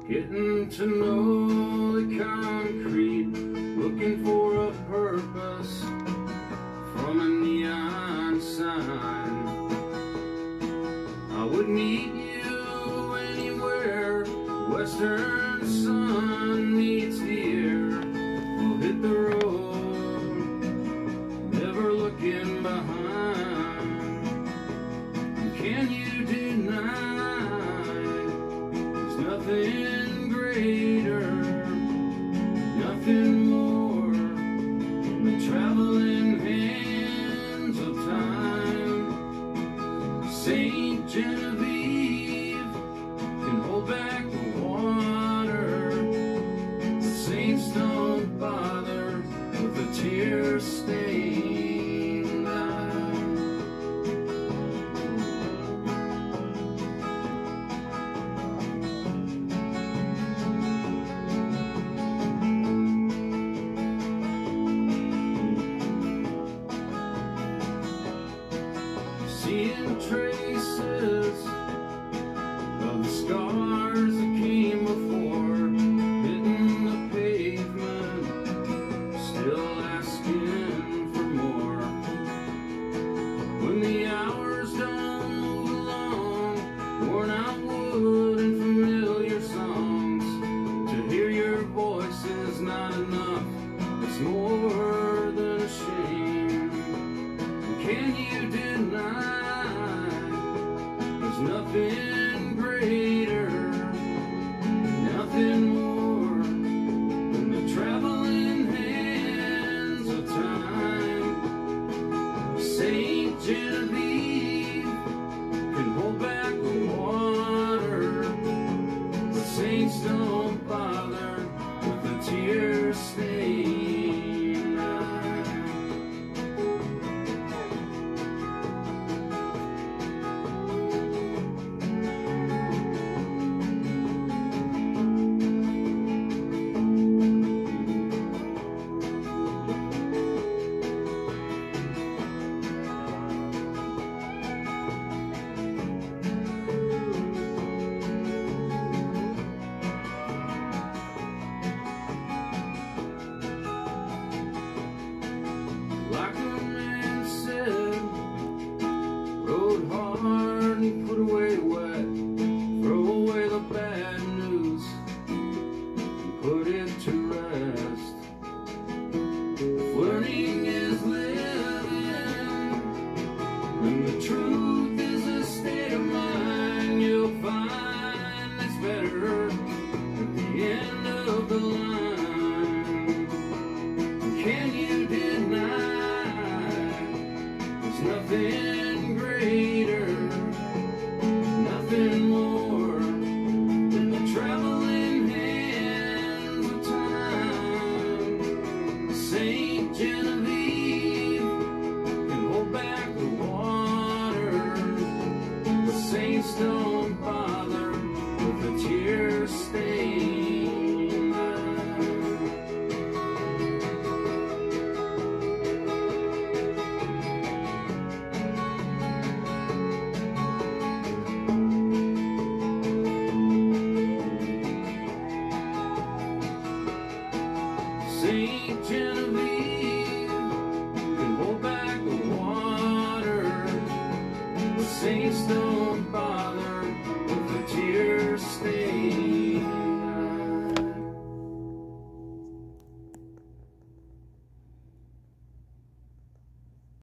Getting to know the concrete, looking for a purpose from a neon sign. I would meet you anywhere western sun meets the air. We'll hit the road, never looking behind. Can you deny there's nothing greater, nothing more than the traveling hands of time? Saint Genevieve can hold back the water. The saints don't bother with a tear-stained eye. Seeing traces of the scars that came before, hitting the pavement, still asking for more. When the hours don't move along, worn out wood and familiar songs, to hear your voice is not enough, it's more than a shame. Can you deny there's nothing greater, nothing more than the traveling hands of time? Saint Genevieve can hold back the water. The saints don't bother with the tear-stained eye. Like a man said, rode hard and put away wet, throw away the bad news and put it to rest. Learning is living, and the truth is a state of mind. You'll find it's better at the end of the line. Can you deny there's nothing greater, nothing more than the traveling hands of time? Saint Genevieve can hold back the water. The saints don't bother with the tear-stained eye. Saint Genevieve